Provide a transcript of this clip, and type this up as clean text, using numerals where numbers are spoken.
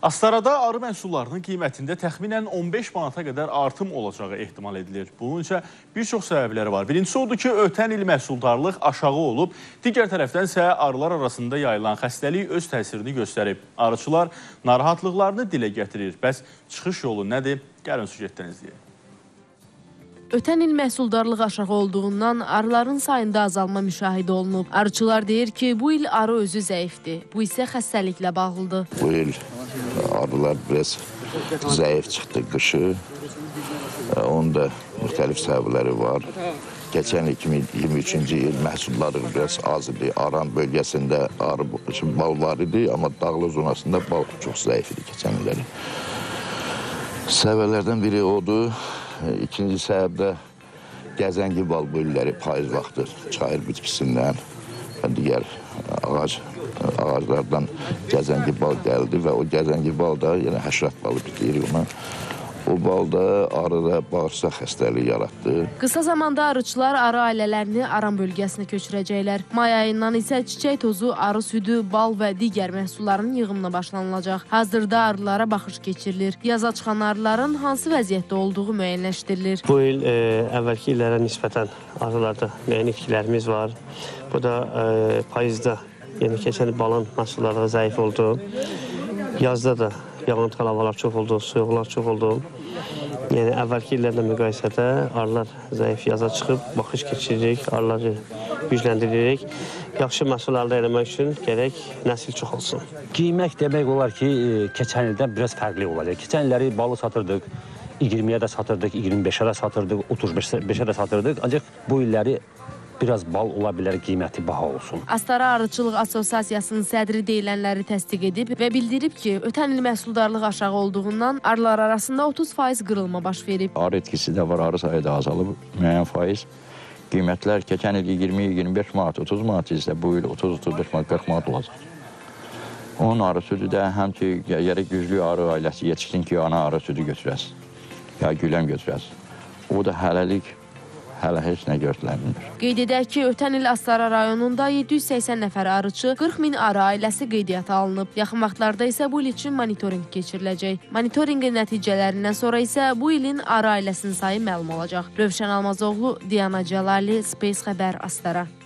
Astarada arı məhsullarının qiymətində təxminən 15 manata qədər artım olacağı ehtimal edilir. Bunun üçün bir çox səbəbləri var. Birincisi odur ki, ötən il məhsuldarlıq aşağı olub, digər tərəfdən isə arılar arasında yayılan xəstəlik öz təsirini göstərib. Arıçılar narahatlıqlarını dilə gətirir. Bəs çıxış yolu nədir? Gəlin süjetdən izləyək. Ötən il məhsuldarlıq aşağı olduğundan arıların sayında azalma müşahidə olunub. Arıçılar deyir ki, bu il arı özü zəifdir. Bu isə xəstəliklə bağlıdır. Bu il arılar biraz zəif çıxdı qışı. Onun da müxtəlif səbəbləri var. Keçən 2023-cü il məhsulları biraz az idi. Aran bölgəsində arı bal var idi, amma dağlı zonasında bal çox zəif idi keçən illəri. Səbəblərdən biri odur. İkinci səbəb də gəzəngi bal bölləri payız vaxtı çayır bitkisindən və digər ağaclardan gəzəngi bal gəldi və o gəzəngi bal da yəni həşrat balı deyirik ona. O balda arıda bağırsaq xəstəliyi yaratdı. Qısa zamanda arıçılar arı ailələrini Aran bölgəsinə köçürəcəklər. May ayından isə çiçək tozu, arı südü, bal və digər məhsulların yığımına başlanılacaq. Hazırda arılara baxış keçirilir. Yaza çıxan arıların hansı vəziyyətdə olduğu müəyyənləşdirilir. Bu il əvvəlki illərə nisbətən arılarda müəyyən itkilərimiz var. Bu da payızda, yəni keçən balın məhsulları zəif oldu. Yazda da yağıntılı havalar çox oldu, soyuqlar çox oldu. Yəni əvvəlki illərlə müqayisədə arılar zəif yaza çıxıb, baxış keçiririk, arıları gücləndiririk. Yaxşı məhsul əldə etmək üçün gərək nəsil çox olsun. Qiymət demək olar ki, keçən ildən biraz fərqli olacaq. Keçən illəri balı satırdıq, 20-yə də satırdıq, 25-ə də satırdıq, 35-ə də satırdıq. Ancaq bu illəri biraz bal ola bilər, qiyməti baha olsun. Astara Arıçılıq Assosiasiyasının sədri deyilənləri təsdiq edib və bildirib ki, ötən il məhsuldarlıq aşağı olduğundan arılar arasında 30% qırılma baş verib. Arı etkisi də var, arı sayı da azalıb, müəyyən faiz. Qiymətlər keçən il 20-25 manat, 30 manat isə bu il 30-35 manat, 40 manat olacaq. Onun arı südü də həm ki, gərək güclü arı ailəsi yetişsin ki, ana arı südü götürəsin, ya güləm götürəsin. O da hələ heç nə gözlənmir. Qeyd edək ki, ötən il Astara rayonunda 780 nəfər arıçı, 40 min arı ailəsi qeydiyyata alınıb. Yaxın vaxtlarda isə bu il üçün monitorinq keçiriləcək. Monitorinqin nəticələrindən sonra isə bu ilin arı ailəsinin sayı məlum olacaq. Rövşən Almazoğlu, Diana Cəlali, Space Xəbər, Astara.